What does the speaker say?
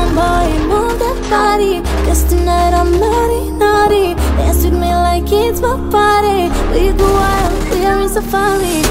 boy, move that body. 'Cause tonight I'm naughty, naughty. Dance with me like it's my party. We go wild, we are in safari.